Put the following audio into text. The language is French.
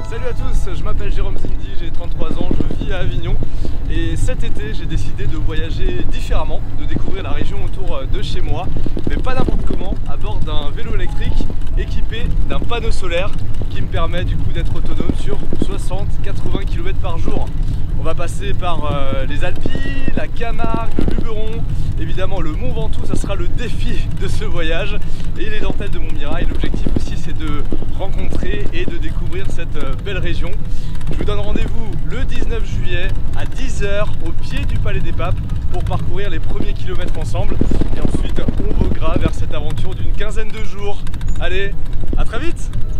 Salut à tous, je m'appelle Jérôme Zindi, j'ai 33 ans, je vis à Avignon et cet été j'ai décidé de voyager différemment, de découvrir la région autour de chez moi, mais pas n'importe comment, à bord d'un vélo électrique équipé d'un panneau solaire qui me permet du coup d'être autonome sur 60-80 km par jour. On va passer par les Alpilles, la Camargue, le Luberon, évidemment le Mont Ventoux, ça sera le défi de ce voyage, et les dentelles de Montmirail. L'objectif aussi c'est de rencontrer et de découvrir cette belle région. Je vous donne rendez-vous le 19 juillet à 10 h au pied du Palais des Papes pour parcourir les premiers kilomètres ensemble, et ensuite on voguera vers cette aventure d'une quinzaine de jours. Allez, à très vite!